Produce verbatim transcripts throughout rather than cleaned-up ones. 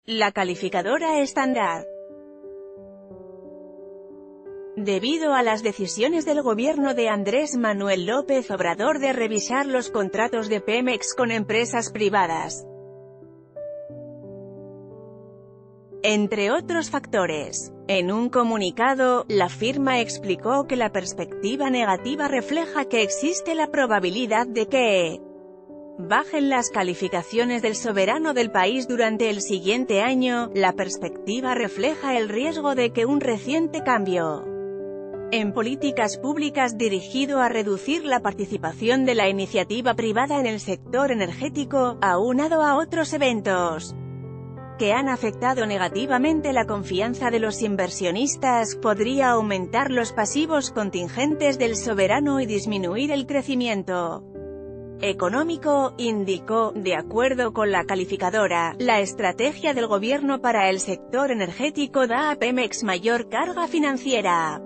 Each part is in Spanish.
La calificadora Standard. Debido a las decisiones del gobierno de Andrés Manuel López Obrador de revisar los contratos de Pemex con empresas privadas, entre otros factores. En un comunicado, la firma explicó que la perspectiva negativa refleja que existe la probabilidad de que bajen las calificaciones del soberano del país durante el siguiente año. La perspectiva refleja el riesgo de que un reciente cambio en políticas públicas dirigido a reducir la participación de la iniciativa privada en el sector energético, aunado a otros eventos que han afectado negativamente la confianza de los inversionistas, podría aumentar los pasivos contingentes del soberano y disminuir el crecimiento económico, indicó. De acuerdo con la calificadora, la estrategia del gobierno para el sector energético da a Pemex mayor carga financiera,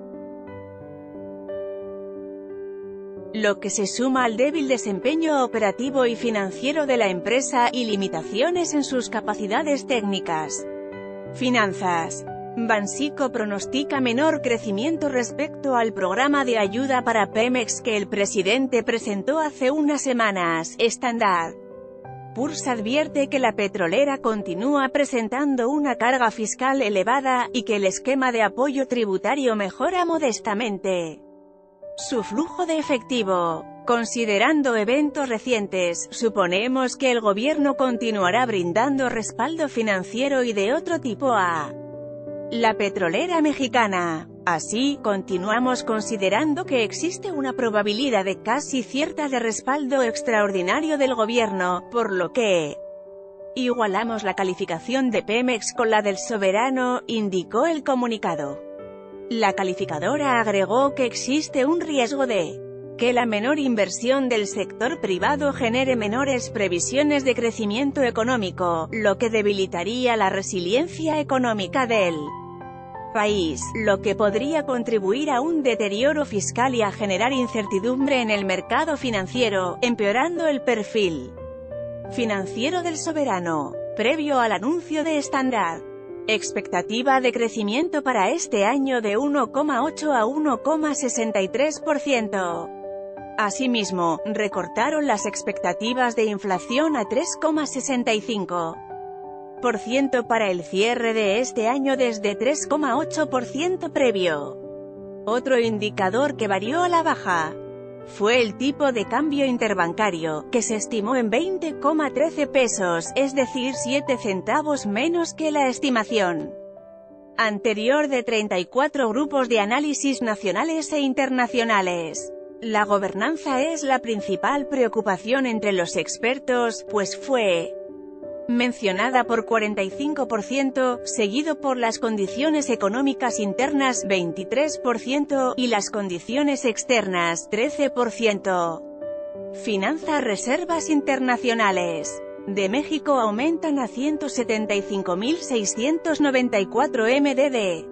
lo que se suma al débil desempeño operativo y financiero de la empresa, y limitaciones en sus capacidades técnicas. Finanzas. Banxico pronostica menor crecimiento respecto al programa de ayuda para Pemex que el presidente presentó hace unas semanas. Standard Poor's advierte que la petrolera continúa presentando una carga fiscal elevada, y que el esquema de apoyo tributario mejora modestamente su flujo de efectivo. Considerando eventos recientes, suponemos que el gobierno continuará brindando respaldo financiero y de otro tipo a la petrolera mexicana. Así, continuamos considerando que existe una probabilidad de casi cierta de respaldo extraordinario del gobierno, por lo que igualamos la calificación de Pemex con la del soberano, indicó el comunicado. La calificadora agregó que existe un riesgo de que la menor inversión del sector privado genere menores previsiones de crecimiento económico, lo que debilitaría la resiliencia económica del país, lo que podría contribuir a un deterioro fiscal y a generar incertidumbre en el mercado financiero, empeorando el perfil financiero del soberano. Previo al anuncio de Standard, expectativa de crecimiento para este año de uno coma ocho a uno coma sesenta y tres por ciento. Asimismo, recortaron las expectativas de inflación a tres coma sesenta y cinco por ciento para el cierre de este año desde tres coma ocho por ciento previo. Otro indicador que varió a la baja fue el tipo de cambio interbancario, que se estimó en veinte coma trece pesos, es decir siete centavos menos que la estimación anterior de treinta y cuatro grupos de análisis nacionales e internacionales. La gobernanza es la principal preocupación entre los expertos, pues fue mencionada por cuarenta y cinco por ciento, seguido por las condiciones económicas internas veintitrés por ciento, y las condiciones externas trece por ciento. Finanzas. Reservas internacionales de México aumentan a ciento setenta y cinco mil seiscientos noventa y cuatro millones de